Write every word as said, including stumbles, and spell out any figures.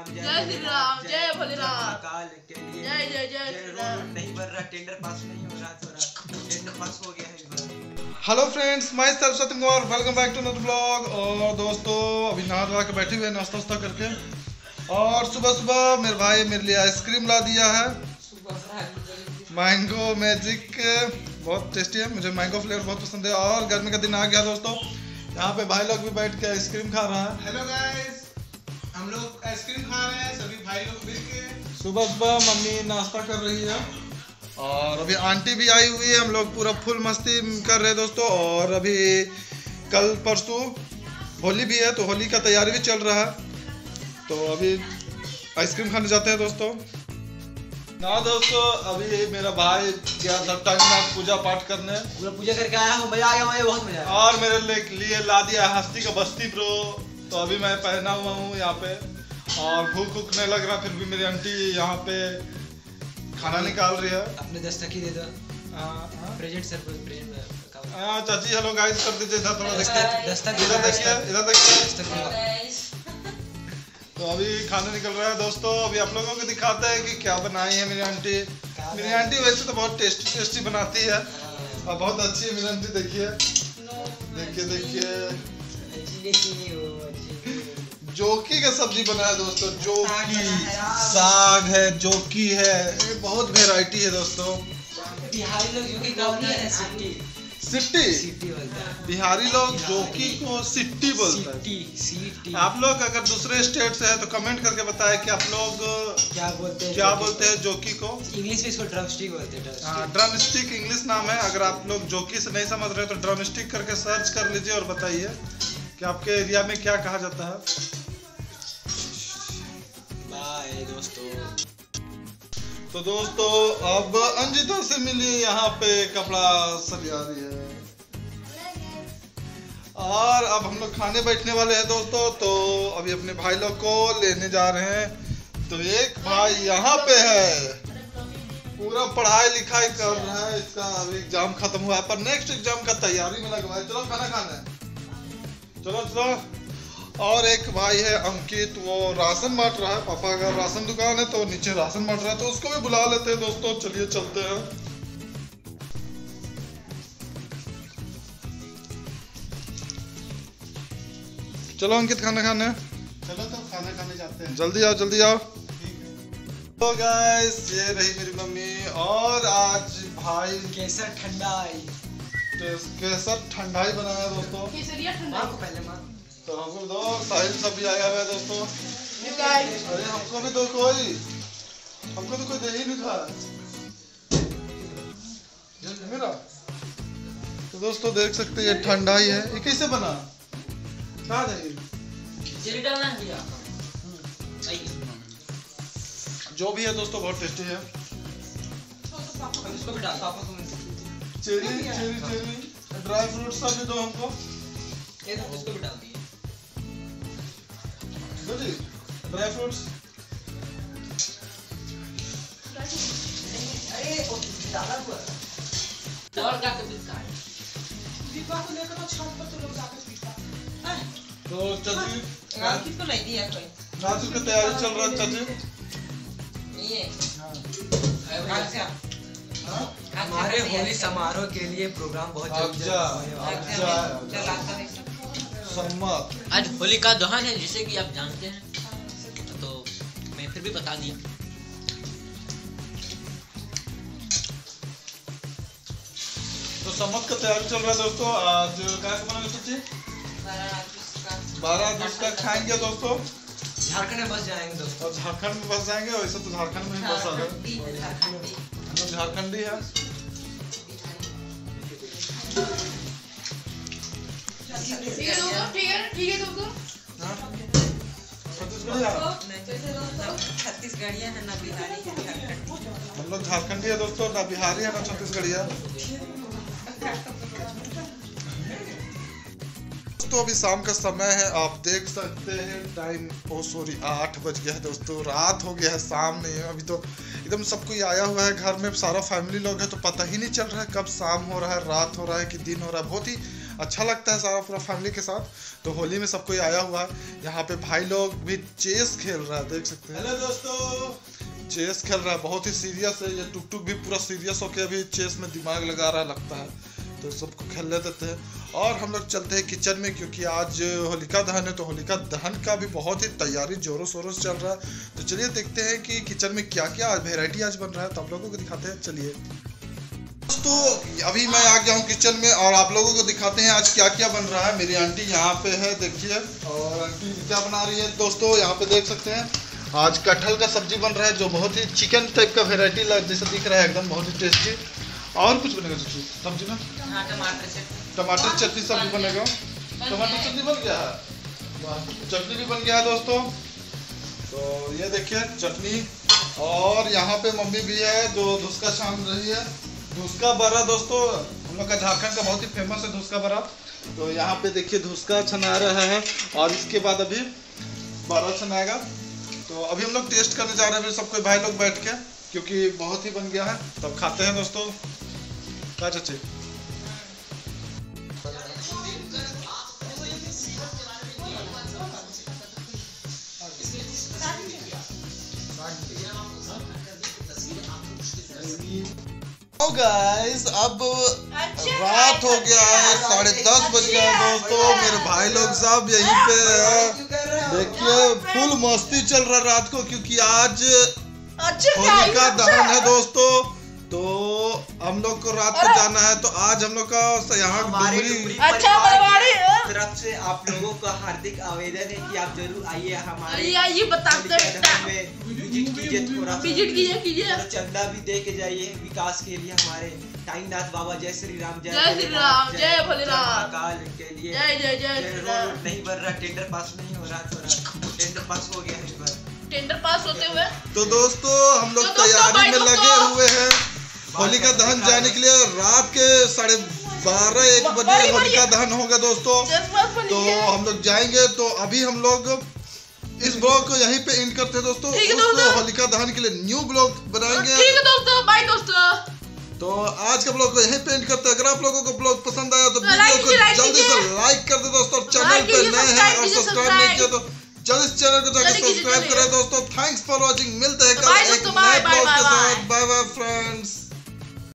जय श्री राम, जय भोलेनाथ, काल के लिए जय जय जय श्री राम। नहीं बन रहा, टेंडर पास नहीं हो रहा, थोड़ा टेंडर पास हो गया है इस बार। Hello friends, myself Satyam Kumar, welcome back to another blog. और दोस्तों अभी नहा धोवा के बैठे हुए हैं नाश्ता वास्ता करके। और सुबह सुबह मेरे भाई मेरे लिए आइसक्रीम ला दिया है, मैंगो मैजिक, बहुत टेस्टी है, मुझे मैंगो फ्लेवर बहुत पसंद है। और गर्मी का दिन आ गया दोस्तों, यहाँ पे भाई लोग भी बैठ के आइसक्रीम खा रहा है। हेलो गाइस, हम लोग आइसक्रीम खा रहे हैं सभी भाई लोग मिलके। सुबह सुबह मम्मी नाश्ता कर रही है और अभी आंटी भी आई हुई है। हम लोग पूरा फुल मस्ती कर रहे हैं दोस्तों। और अभी कल परसों होली भी है, तो होली का तैयारी भी चल रहा है। तो अभी आइसक्रीम खाने जाते हैं दोस्तों। ना दोस्तों, अभी मेरा भाई गया था टाइम पूजा पाठ करने, पूरा पूजा करके आया हूँ, मजा आ गया, मुझे बहुत मजा आया। और मेरे लिए ला दिया हस्ती का बस्ती प्रो। तो अभी मैं पहना हुआ हूँ यहाँ पे, और भूख भूख नहीं लग रहा, फिर भी मेरी आंटी यहाँ पे खाना निकाल रही है। अपने दस्तक ही दे दो, प्रेजेंट सर, प्रेजेंट। हाँ चाची, हेलो गाइस कर दीजिए इधर थोड़ा, दस्तक दस्तक इधर देखिए, इधर देखिए। दस्तक। तो अभी खाना निकल रहा है दोस्तों। अभी आप लोगों को दिखाते हैं कि क्या बनाई है मेरी आंटी। मेरी आंटी वैसे तो बहुत टेस्टी टेस्टी बनाती है और बहुत अच्छी है मेरी आंटी। देखिए देखिए देखिए, जोकी का सब्जी बना है दोस्तों। जोकी साग है, जोकी है, ये बहुत वैरायटी है दोस्तों। बिहारी लोग जोकी बोलते हैं सिट्टी, सिट्टी सिट्टी बोलते हैं। बिहारी लोग जोकी को सिट्टी बोलते हैं। सिट्टी, सिट्टी। आप लोग अगर दूसरे स्टेट से है तो कमेंट करके बताएं कि आप लोग क्या बोलते हैं, क्या बोलते हैं जोकी को। इंग्लिश में इसको ड्रम स्टिक बोलते हैं। हाँ, ड्रम स्टिक इंग्लिश नाम है। अगर आप लोग जोकी से नहीं समझ रहे तो ड्रम स्टिक करके सर्च कर लीजिए और बताइए कि आपके एरिया में क्या कहा जाता है। बाय दोस्तों। तो दोस्तों अब अंजिता से मिली, यहाँ पे कपड़ा सरिया रही है। और अब हम लोग खाने बैठने वाले हैं दोस्तों। तो अभी अपने भाई लोग को लेने जा रहे हैं। तो एक भाई यहाँ पे है, पूरा पढ़ाई लिखाई कर रहा है, इसका अभी एग्जाम खत्म हुआ है, पर नेक्स्ट एग्जाम का तैयारी में लगा है। चलो खाना खाने, चलो चलो। और एक भाई है अंकित, वो राशन बांट रहा है। पापा का राशन दुकान है तो नीचे राशन बांट रहा है, तो उसको भी बुला लेते हैं दोस्तों। चलिए चलते हैं। चलो अंकित खाना खाने, चलो तो खाना खाने जाते हैं। जल्दी आओ जल्दी आओ। तो गाइस ये रही मेरी मम्मी, और आज भाई केसर ठंडाई, केसर ठंडाई बनाया दोस्तों। केसरिया ठंडा को पहले मार। तो हमको दो, साहिल सब भी आया हुआ है दोस्तों। गाइस, अरे हमको भी दो, कोई हमको तो कोई दे ही नहीं था मेरा। तो दोस्तों देख सकते हैं ये ठंडाई है। ये कैसे बना, क्या है ये? चीनी डालना है भैया। जो भी है दोस्तों बहुत टेस्टी है। इसको भी डाल, पापा को cherry cherry cherry dry fruit सब भी दो हमको। ये तो इसको भी डाल दिए। दो जी ड्राई फ्रूट्स। अरे डाला हुआ और क्या कर दिखा है? दीपा को लेकर तो छत पर तो लोग जाकर पीता। तो चाची किसको नहीं दिया कोई? नाचू की तैयारी चल रहा है चाची। ये हमारे होली समारोह के लिए प्रोग्राम बहुत जल्द सम्मत। आज होली का दहन है, जिसे कि आप जानते हैं, तो मैं फिर भी बता दिया। तो सम्मत का तैयारी चल रहा है दोस्तों। आज क्या बना चाची? बारह अगस्त का खाएंगे दोस्तों। झारखंड में बस जाएंगे दोस्तों। और झारखंड में बस जाएंगे, वैसे तो झारखंड में ही बस आ गए, हम लोग झारखंडी है। ठीक है दोस्तों, ठीक है ठीक है दोस्तों। छत्तीसगढ़िया है ना बिहारी है। हम लोग झारखंडी है दोस्तों, ना बिहारी है ना छत्तीसगढ़िया। तो अभी शाम का समय है, आप देख सकते हैं टाइम, ओ सॉरी आठ बज गया है दोस्तों। रात हो गया है, शाम नहीं है अभी। तो एकदम सब कोई आया हुआ है घर में, सारा फैमिली लोग है, तो पता ही नहीं चल रहा है कब शाम हो रहा है, रात हो रहा है कि दिन हो रहा है। बहुत ही अच्छा लगता है सारा पूरा फैमिली के साथ। तो होली में सब कोई आया हुआ है। यहाँ पे भाई लोग भी चेस खेल रहा है, देख सकते हैं। हेलो दोस्तों, चेस खेल रहा है, बहुत ही सीरियस है। ये टुक टुक भी पूरा सीरियस होकर अभी चेस में दिमाग लगा रहा है लगता है। तो सबको खेलने देते हैं और हम लोग चलते हैं किचन में, क्योंकि आज होलिका दहन है। तो होलिका दहन का भी बहुत ही तैयारी जोरों शोरों से चल रहा है। तो चलिए देखते हैं कि किचन में क्या क्या वेराइटी आज बन रहा है, तो आप लोगों को दिखाते हैं। चलिए दोस्तों, अभी मैं आ गया हूँ किचन में और आप लोगों को दिखाते हैं आज क्या क्या बन रहा है। मेरी आंटी यहाँ पे है, देखिए। और आंटी क्या बना रही है दोस्तों, यहाँ पे देख सकते हैं। आज कटहल का सब्जी बन रहा है, जो बहुत ही चिकन टाइप का वेराइटी जैसा दिख रहा है, एकदम बहुत ही टेस्टी। और कुछ बनेगा सब्जी सब्जी ना, टमाटर चटनी टमाटर चटनी सब्जी बनेगा। टमाटर चटनी बन गया है, चटनी भी बन गया है दोस्तों। तो ये देखिए चटनी। और यहाँ पे मम्मी भी है जो धुसका छान रही है, धुसका बड़ा दोस्तों। हम लोग का झारखंड का बहुत ही फेमस है धुसका बड़ा। तो यहाँ पे देखिए धुसका छना रहा है और इसके बाद अभी बड़ा छनाएगा। तो अभी हम लोग टेस्ट करने जा रहे हैं सब कोई भाई लोग बैठ के, क्योंकि बहुत ही बन गया है। तब खाते हैं दोस्तों। क्या चाची? गाइस अब रात हो गया है, साढ़े दस बज गया है दोस्तों। मेरे भाई लोग सब यहीं पे है, देखिए फुल मस्ती चल रहा है रात को, क्योंकि आज होलिका दहन है दोस्तों। तो हम लोग को रात को जाना है। तो आज हम लोग का यहाँ डुमरी तरफ से आप लोगों का हार्दिक आवेदन है कि आप जरूर आइए हमारे ये बताते विजिट कीजिए, थोड़ा विजिट कीजिए कीजिए चंदा भी दे के जाइए विकास के लिए हमारे टाइमनाथ बाबा। जय श्री राम, जय श्री राम, जय भोलेनाथ महाकाल के लिए जय जय जय। रोड नहीं बन रहा, टेंडर पास नहीं हो रहा, थोड़ा टेंडर पास हो गया इस बार। टेंडर पास होते हुए तो दोस्तों हम लोग तैयारी में लगे हुए हैं होलिका दहन जाने के लिए। रात के साढ़े बारह एक बजे होलिका दहन होगा दोस्तों। तो हम लोग जाएंगे। तो अभी हम लोग इस ब्लॉग को यहीं पे एंड करते हैं दोस्तों। उस होलिका दहन के लिए न्यू ब्लॉग बनाएंगे। ठीक है दोस्तों, बाय दोस्तों। तो आज का ब्लॉग को यहीं पे एंड करते हैं। अगर आप लोगों को ब्लॉग पसंद आया तो वीडियो को जल्दी से लाइक कर दे दोस्तों। चैनल पे नए हैं और सब्सक्राइब नहीं किया तो जल्दी इस चैनल को जाकर सब्सक्राइब करें दोस्तों। Thanks for watching. मिलते हैं कल एक नए ब्लॉग के साथ। Bye bye friends.